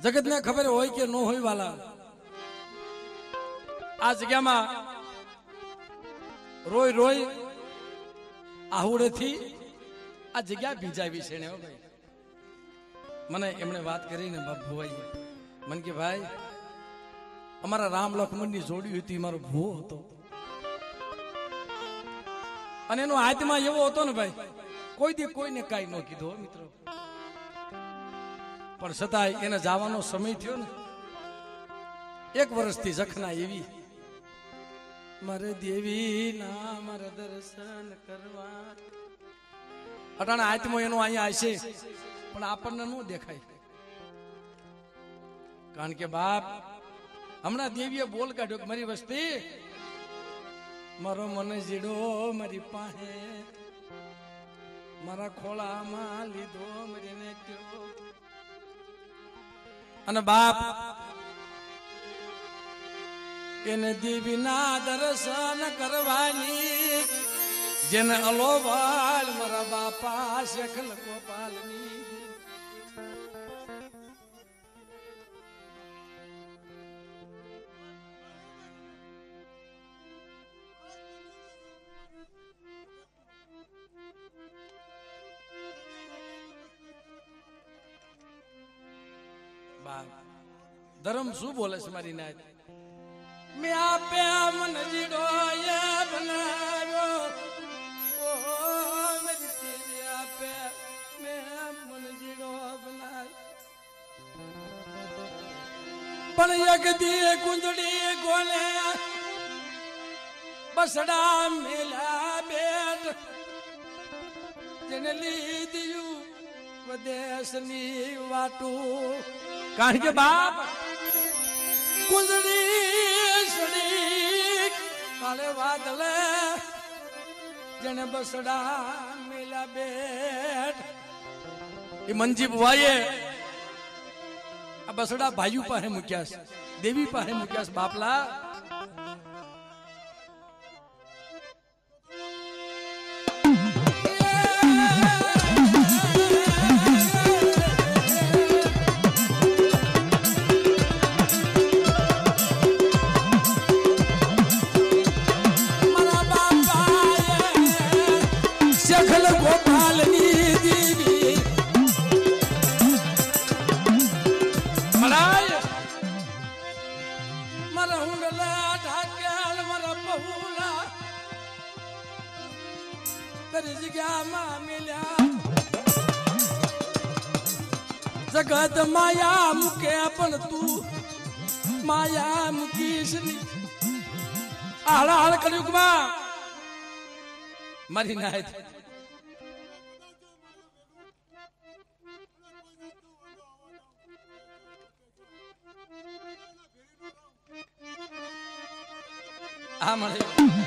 जगत ने खबर हो कि नो होय वाला आ जगह में रोय रोय आहूड़े थी आ जगह बीजा विषय ने हो भाई मने एमने बात करी ने बाप भुवाई मन के भाई हमारा राम लक्ष्मण ની જોડી હતી મારો ભૂવો હતો અને એનો આત્મા એવો હતો ને ભાઈ કોઈ દી કોઈને કાઈ ન કીધો મિત્રો પણ છતાંય એને જવાનો સમય થયો ને એક વર્ષથી જખના એવી મારે દેવી ના મારા દર્શન કરવા અટાણે આત્મો એનો અહીંયા આવશે પણ આપણને ન દેખાય કારણ કે બાપ हमना देवीए बोल काढ़ो कि मारी वस्ती मारो मन जीडो मारी पाहे मारा खोला मा लीधो मरी ने त्यो अने बाप एने देवी ना दर्शन करवानी जन अलोवाल मारा बापा शेखल गोपालनी धर्म शू बोले मारी नाथ मैं आपे मन जीडो ये बनायो ओ मेरी चीज आपे मैं मन जीडो बनायो पण एक दिए कुंजड़ी गोले बसड़ा मेला बेट जनली दियू वदेशनी वाटू कारण के बाप कुंजड़ी सड़ी काले वादले जने बसड़ा मिला बेट ये मंजी बुआए अब बसड़ा भाईयू पाहे मुक्यास देवी पाहे मुक्यास बापला जगत माया मुके अपन तू माया मुकीश आला आला कलयुग में मरी नाथ हाँ मरे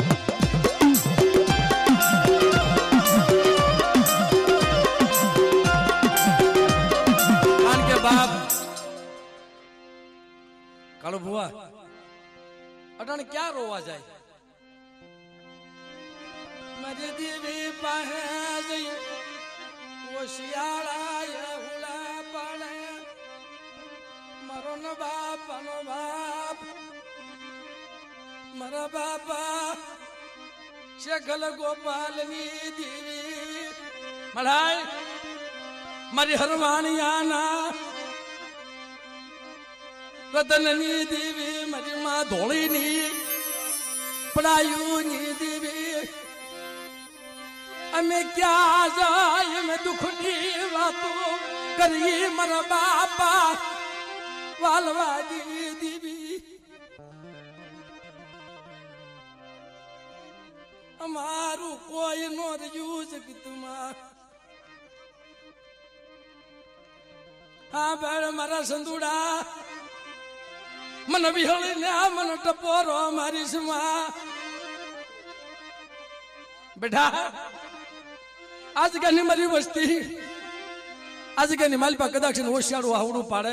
कालो बुआ अटाने क्या रोवा जाए मरे देवी पाहे गई वो शियाला ये हुला पड़े मरो न बाप मरा बापा शेखल गोपालनी देवी मढ़ाई मरी हरवानिया ना रतननी देवी मरी माँ धोळीनी पढ़ायूनी देवी अमे क्या जाय मैं दुखनी बातों करी मरा बापा वालवादी देवी हमारू कोई नोर यूज की तुम्हार हाँ बैठ मरा संदूड़ा मन बिहली ने मन टपोरो मारी सुमा बेटा आज कनी मरी वस्ती आज कनी माली पा कदाच होशियारू आवड़ू पाड़े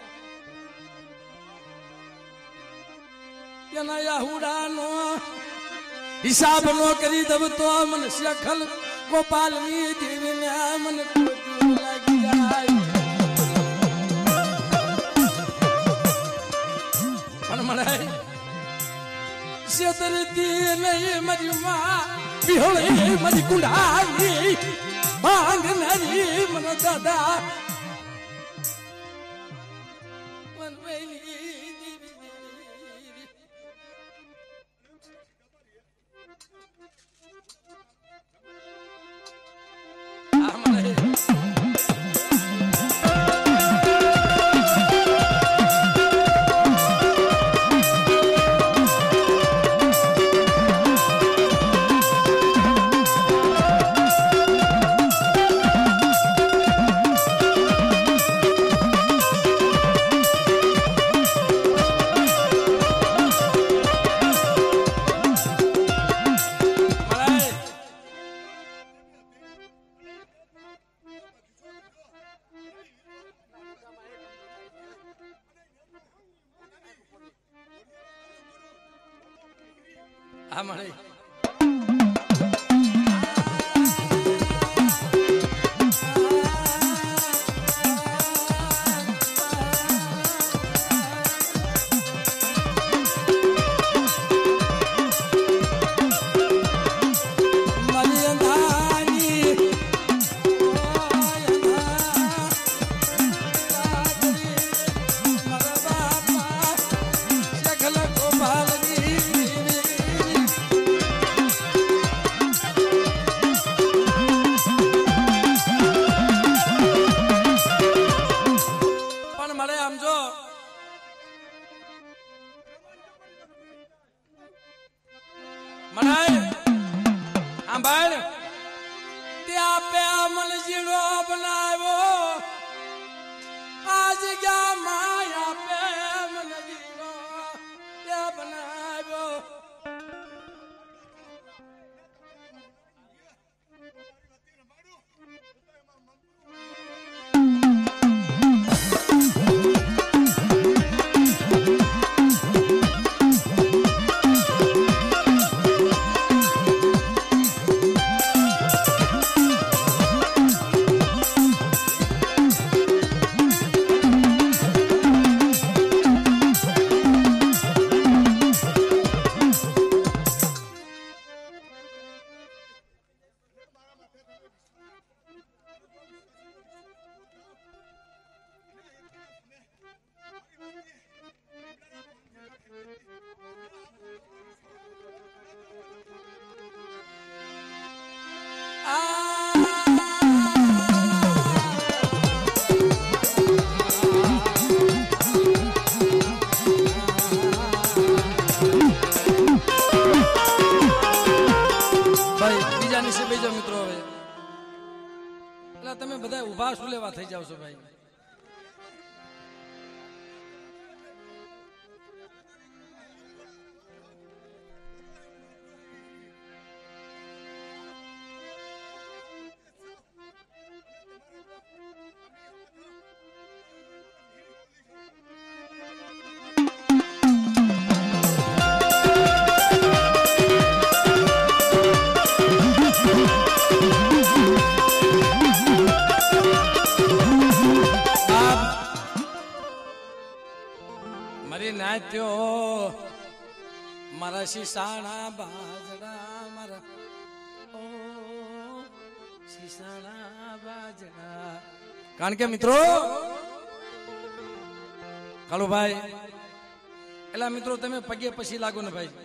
याना याहुड़ा नो हिसाब नो करी दब तो मन शेखल गोपालनी देवी ने मन को लगी जाए શેતરતી નહીં મારી માં વિહોળી મારી કુંડાલી માંગનારી મને દાદા મળે મિત્રો હવે એટલે તમે બધા ઉભા શું લેવા થઈ જાવ છો ભાઈ નાત્યો મારા શીશાણા બાજડા મારા ઓ શીશાણા બાજડા કારણ કે મિત્રો કાળુભાઈ એલા મિત્રો તમે પગે પછી લાગો ને ભાઈ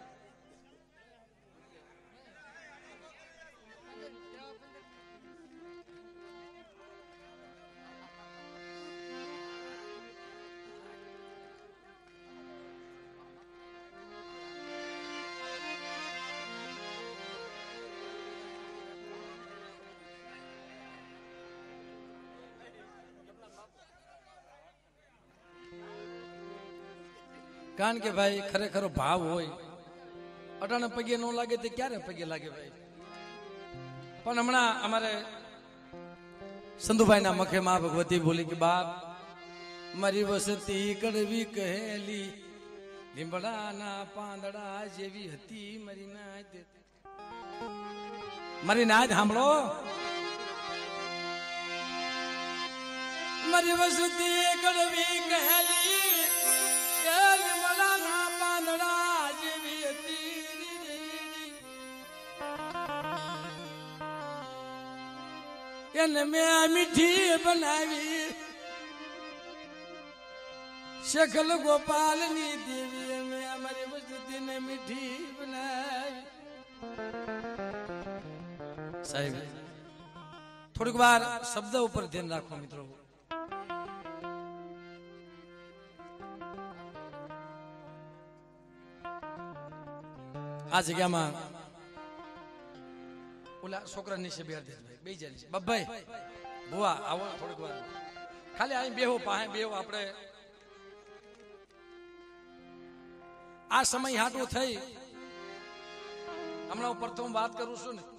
કારણ કે ભાઈ ખરેખર ભાવ હોય અટાણે પગે ન લાગે તે ક્યારે પગે લાગે ભાઈ પણ હમણાં અમારે સંધુભાઈ ના મખે માં ભગવતી બોલી કે બાપ મારી વસતી કડવી કહેલી લીમડાના પાંદડા જેવી હતી મારી નાદ સાંભળો મારી વસતી કડવી કહેલી પાંદડા જેવી હતી એને મેં મીઠી બનાવી શકલ ગોપાલની દેવી મેં અમારી વસ્તુને મીઠી બનાવી. સાહેબ થોડીક વાર શબ્દ ઉપર ધ્યાન રાખો મિત્રો. આ જગ્યામાં ઓલા છોકરા નીચે બે જાય છે. બબ્બાઈ ભુવા આવો થોડીક વાર ખાલી અહીં બેહો પાસે બેહો. આપણે આ સમય હાટું થઈ હમણાં પ્રથમ વાત કરું છું ને,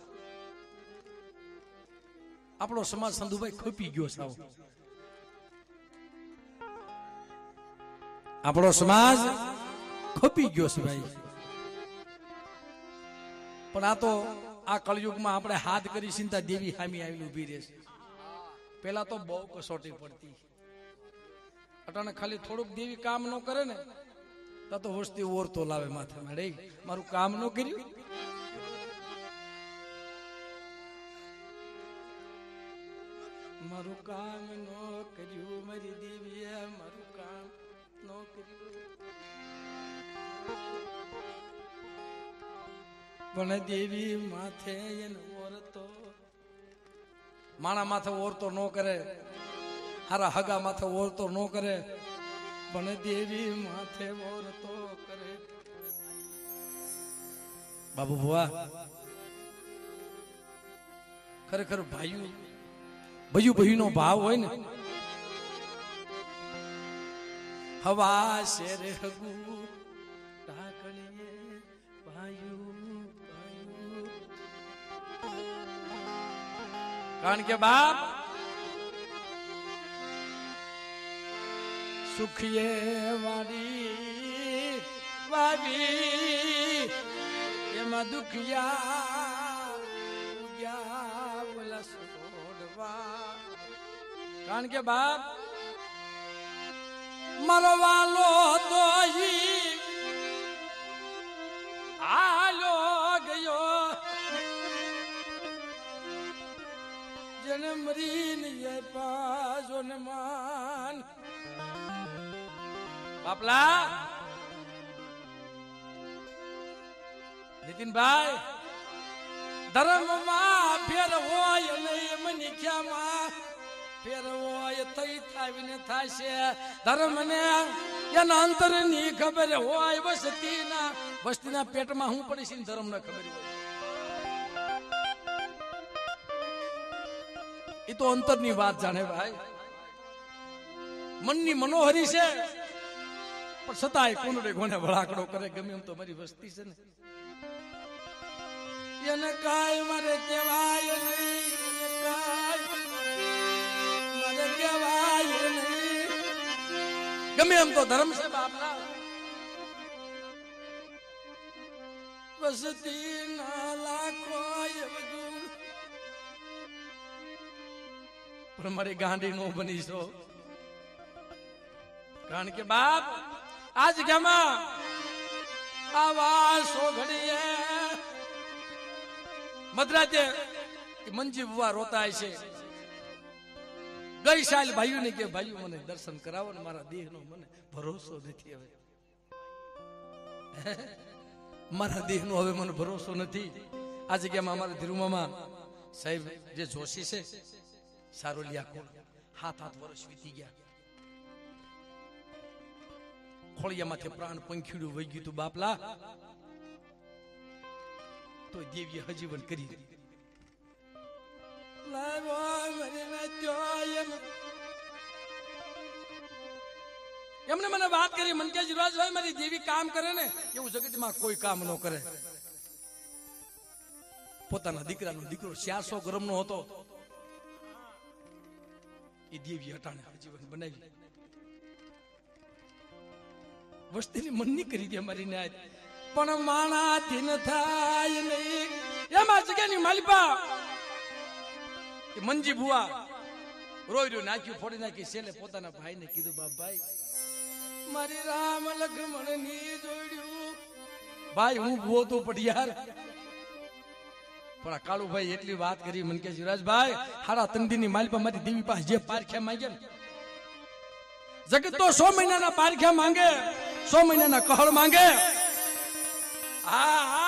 આપણો સમાજ સંધુભાઈ ખોપી ગયો સાવ. આપણો સમાજ ખોપી ગયો છે ભાઈ. પણ આ તો આ કળયુગમાં આપણે હાથ કરી ચિંતા દેવી સામે આવીને ઉભી રહેશે. પેલા તો બહુ કસોટી પડતી. અટાણે ખાલી થોડુંક દેવી કામ ન કરે ને તો વસ્તી ઓરતો લાવે માથે. રે મારું કામ ન કર્યું. મારું કામ ન કર્યું મારી દેવીએ મારું કામ ન કર્યું. પણ દેવી માથે એને ઓરતો માણા માથે ઓરતો ન કરે, હારા હગા માથે ઓરતો ન કરે, પણ દેવી માથે ઓરતો કરે. બાબુ ભુવા ખરેખર ભાઈ ભયું નો ભાવ હોય ને, હવા શેર હગુ ઢાકણીએ ભાયું. કારણ કે બાપ સુખીએ વાડી વાવી એમાં દુખિયા ઉગ્યા બોલા છોડવા. કારણ કે બાપ મારો વાલો તો હાલો ગયો જન્મ રીને પાજો ને માન. બાપલા નીતિનભાઈ ધર્મમાં ફેર હોય નહીં મનીખ્યામાં ફેર હોય થઈ થાવીને થાશે. ધર્મ ને એના અંતર ની ખબર હોય વસ્તીના પેટમાં હું પડીશ ને ધર્મ ના ખબર હોય. એ તો અંતરની વાત જાણે ભાઈ. મનની મનોહરી છે પણ છતાંય કોનડે કોને ભળાકડો કરે. ગમે એમ તો મારી વસ્તી છે ને, એને કાય મારે કહેવાય નહીં, મારે કહેવાય નહીં. ગમે એમ તો ધર્મ છે બાપના. વસ્તી ના લાખો પણ મારી ગાંડી નો બનીશો. કારણ કે બાપ આ જગ્યામાં આવા સોઘડીએ મધરાતે મંજી બુવા રોતા છે. ગઈ સાલ ભાઈઓ ને કે ભાઈઓ મને દર્શન કરાવો ને મારા દેહ નો મને ભરોસો નથી. હવે મારા દેહ નો હવે મને ભરોસો નથી. આ જગ્યામાં અમારા ધીરુમામાં સાહેબ જે જોશી છે સારોલિયા કોણ 7 વર્ષ વીતી ગયા. ખોળિયામાંથી પ્રાણ પંખીડું વહી ગયું તું બાપલા. તો દેવીએ હજીવન કરી. એમને મને વાત કરી મન કે જીરાજભાઈ મારી દેવી કામ કરે ને એવું જગતમાં કોઈ કામ ન કરે. પોતાના દીકરાનો દીકરો 400 ગ્રામનો હતો. એ દેવી હટાણે જીવન બનાવી. વસ્તીની મનની કરી દે મારી ન્યાય. પણ માણા દિન થાય નહીં એમાં જગ્યાની માલિપા એ મંજી બુઆ રોઈ રહ્યો નાખ્યું ફોડી નાખી. છેલ્લે પોતાના ભાઈને કીધું બાપ ભાઈ મારી રામ લક્ષ્મણ ની જોડ્યું. ભાઈ હું ભૂવો તો પડિયાર પણ આ કાળુભાઈ એટલી વાત કરી મને કે યુવરાજભાઈ હારા તંદીની માલ પર મારી દેવી પાસે જે પારખ્યા માંગે જગત તો 100 મહિનાના પારખ્યા માંગે 100 મહિનાના કહળ માંગે હા હા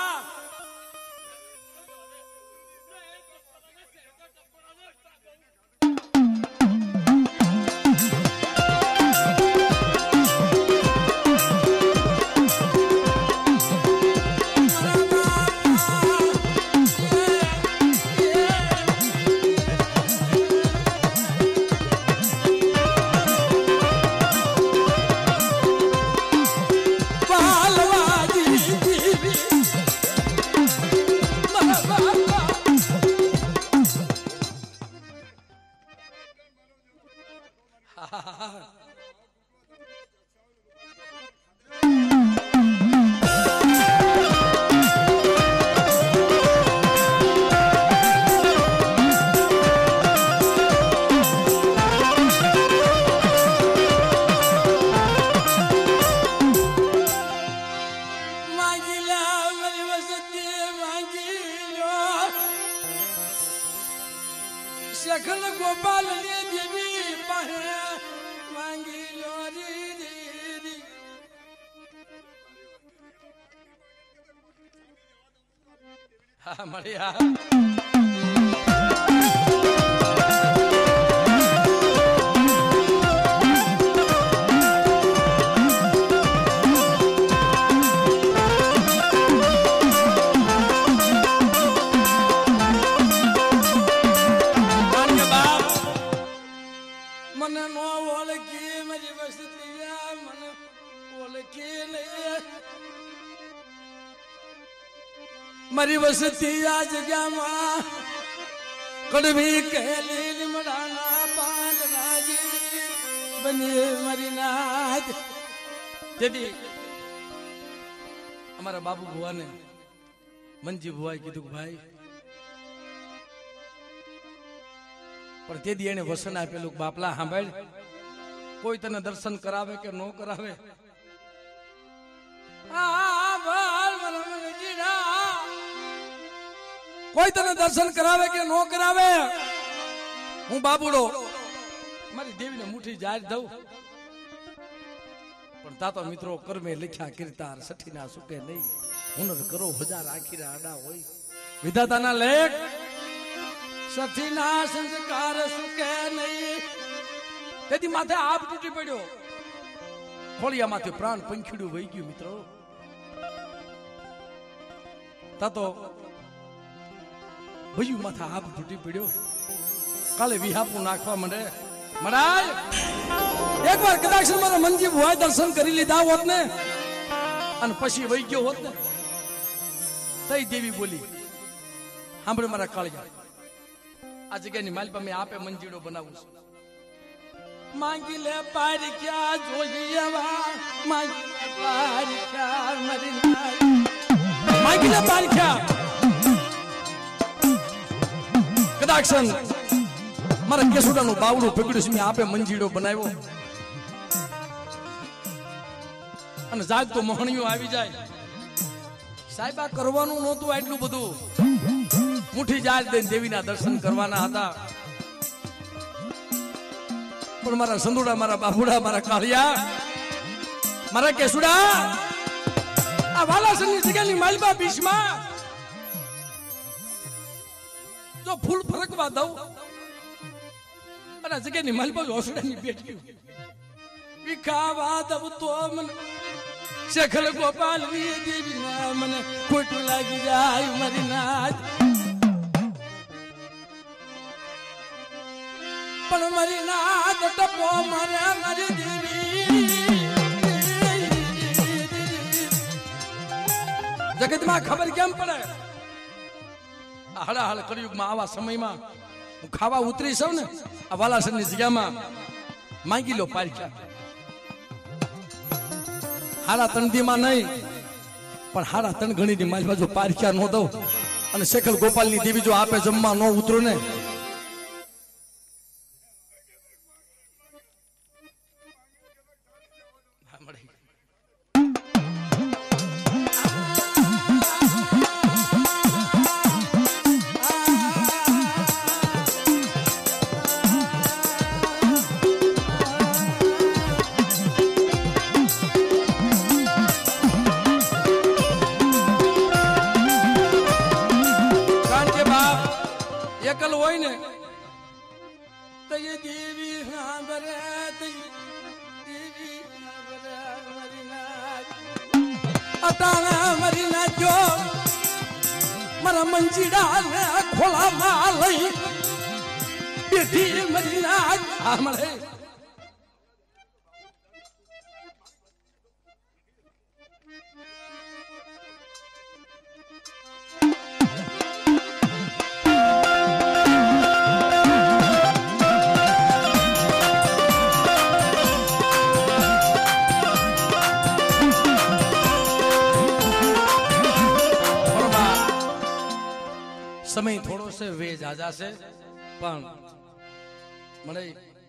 शेखल गोपाल ने देवी पाहे मांगी लोरी दी हाँ मरिया मरी वसती आ जगह मां कड़वी कहली निमड़ाना पांच राजी बनी मरी नाथ यदि हमारा बाबू बुआ ने मंजी बुआ कीधु भाई पर ते दी एने वसन आपेलू बापला सांभळ कोई तने दर्शन करावे के नो करावे कोई तने दर्शन करावे के नो करावे हूँ बाबूड़ो मारी देवी ने मुठी जार दऊ पण तातो मित्रों कर में लिखा कीर्तार सठी ना सुके नहीं हुनर करो हजार आखिर आड़ा होई विधाता ना लेख सठी ना संस्कार सुके नहीं तेदी माथे आप टूटी पड़ो खोलिया माथे प्राण पंखीड़ू वही गयो मित्रों तातो भयू माथा आप टूटी पड़ो काले विहापू नाखवा मंडे महाराज एक बार कदाच मारा मंजी बुआ दर्शन करी लीधा होत ने अन पछी वही गयो होत ने तई देवी बोली सांभळ मारा काळजा आ जग्यानी माल पर मैं आपे मंजीड़ो बनावू मांगी ले पार क्या जोईवा मांगी ले पार क्या मरी मांगी ले पार क्या कदाक्षन मारा केसुडानु बावडू पकड्યું છે મે આપે મંજીડો બનાવ્યો અને જાગ તો મોહણીઓ આવી જાય સાહેબ આ કરવાનું નહોતું આટલું બધું મુઠી જાજ દઈને દેવીના દર્શન કરવાના હતા પણ મારા સંદુડા મારા બાબુડા મારા કાળિયા મારા કેસુડા આ વાલાસની જગ્યાની માલબા બીચમાં जो फूल फरकवा दऊ अरे जगह निमल पर ओसड़नी बेटी विखावा दब तो मन शेखल गोपाल वी देवी ना मन खोट लागी जाय मरी नाथ पण मरी नाथ टपो मरे मरी देवी जगत में खबर केम पड़े हड़ा हड़ कलयुग में आवा समय में हूँ खावा उतरी सौ ने आ वालासर की जगह में मांगी लो पारख्या हारा तंदी में नहीं पर हारा तन घणी नी माल जो पारख्या नो दो अने शेखर गोपाल नी देवी जो आपे जम्मा नो उतरो ने અટાણા મરી નાખ્યો મારા મંજીડા ને ખોળામાં લઈ બેઠી મરી નાખ આ મળે સમય થોડો છે વે જાજા છે પણ મને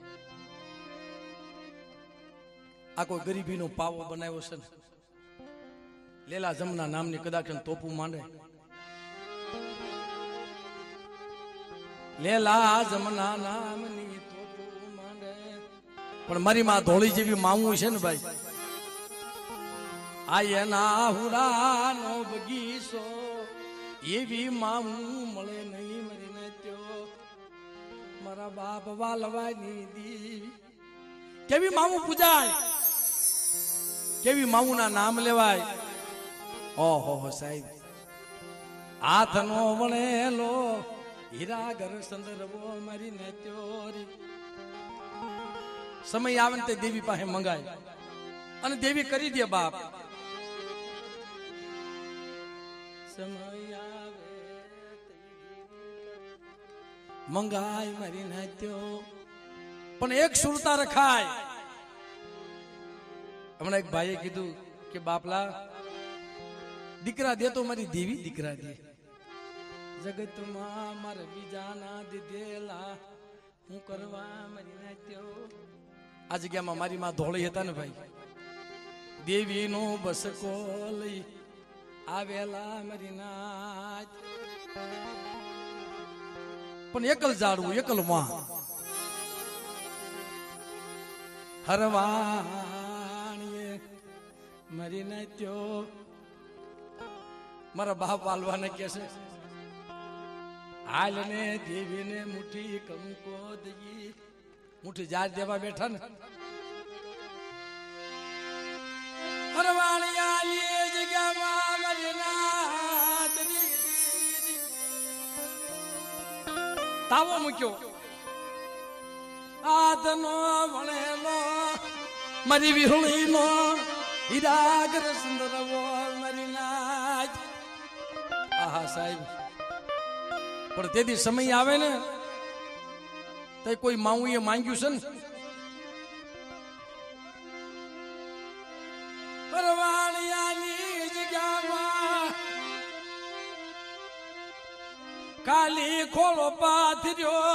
આ કોઈ ગરીબીનો પાવો બનાવ્યો છે લેલા જમના નામની કદાચ તોપું માંડે લેલા જમના નામની તોપું માંડે પણ મારી માં ધોળી જેવી માવું છે ને ભાઈ આ એના હુડાનો બગીચો એવી મામું મળે નહીં મરીને ત્યો મારા બાપ વાલવાની દી કેવી મામું પૂજાય કેવી મામું ના નામ લેવાય ઓહો સાહેબ હાથનો વણેલો હીરા ઘર સંદર્ભો મરીને ત્યો સમય આવે ને તે દેવી પાસે મંગાય અને દેવી કરી દે બાપ સમય મંગાય મારી નાખ્યો પણ એક સુરતા રખાય હમણાં એક ભાઈએ કીધું કે બાપલા દીકરા દે તો મારી દેવી દીકરા દે જગતમાં મારે બીજાના દીધેલા હું કરવા મારી નાખ્યો આ જગ્યામાં મારી માં ધોળી હતા ને ભાઈ દેવીનો બસકો લઈ આવેલા મારી નાચ પણ એકલ જાડવું એકલ માં હરવાણીએ મરી નાખ્યો મારા બાપ વાલવાને કે છે હાલ ને દેવીને મુઠ્ઠી કંકો દઈ મુઠ્ઠી જાર દેવા બેઠા ને હરવાણીયા જગ્યામાં મરી નાચ તાવો મૂક્યો આદનો વણેલો મારી વિહળીનો હીરાગર સુંદરવો મારી નાચ આહા સાહેબ પણ તેથી સમય આવે ને તો કોઈ માવું એ માંગ્યું છે ને પરવાણિયાની જગ્યામાં ખાલી ખોળો પાથર્યો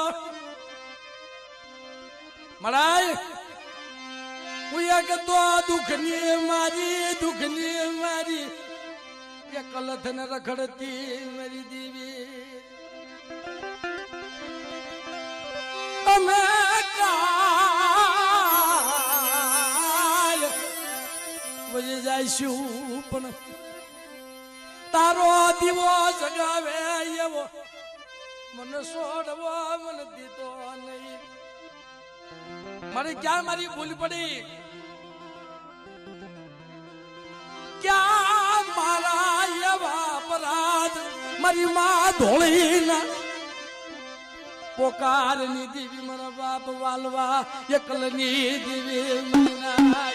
મળાય ઉયા કે તો દુઃખની મારી એક કલથન રખડતી મારી દેવી અમે કાલ વજે જઈશું પણ તારો દીવો જગાવે એવો મને છોડવો મને દીધો નહીં મારે ક્યાં મારી ભૂલ પડી ક્યાં મારા એવા અપરાધ મારી માં ધોળીના પોકારની દેવી મારા બાપ વાલવા એકલની દેવી મના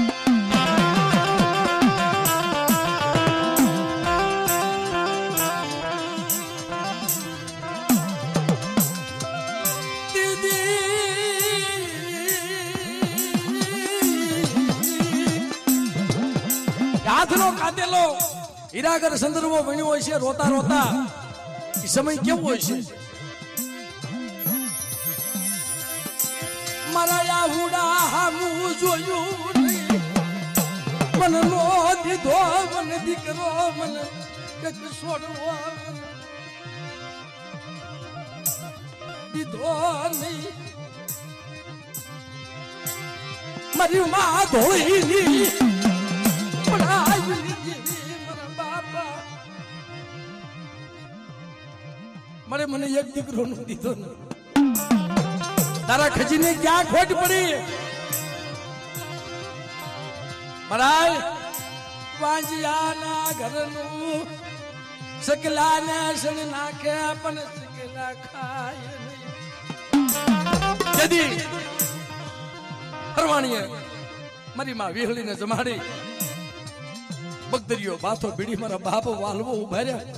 હાથનો કાઢેલો હીરાગર સંદર્ભો બન્યો હોય છે રોતા રોતા એ સમય કેવો હોય છે મારા યાહુડા હામું જોયું મને નો દીધો મને દીકરો મને એક છોડવો દીધો નહીં મારી માં ધોળી મારે મને એક દીકરો નો દીધો ને તારા ખજીને ક્યાં ખોટ પડી મરાય વાંજિયાના ઘરનું સકલાને સણ નાખે પણ સકલા ખાય નહીં જદી હરવાણીએ મારી માં વિહળીને જમાડી બગદરિયો બાથો બીડી મારા બાપ વાલવો ઉભા રહ્યા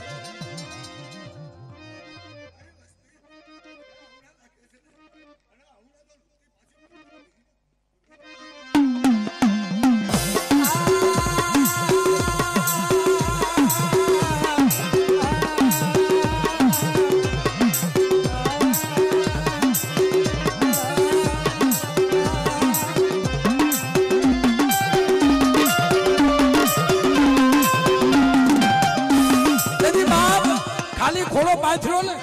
ખોળો પાથર્યો ને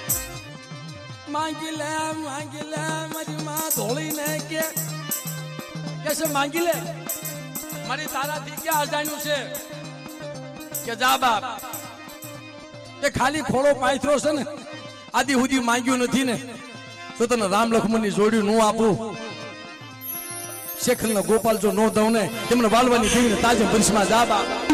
માંગી લે મારી માં ધોળીને કે છે માંગી લે મારી તારાથી ક્યાં અજાણ્યું છે કે જા બાપ એ ખાલી ખોળો પાથર્યો છે ને આદિ સુધી માંગ્યું નથી ને તો તને રામ લક્ષ્મણની જોડ્યું નું આપું શેખલ ગોપાલ જો નો દઉં ને તેમને વાલવાની દેવીને તાજે વર્ષમાં જા બાપ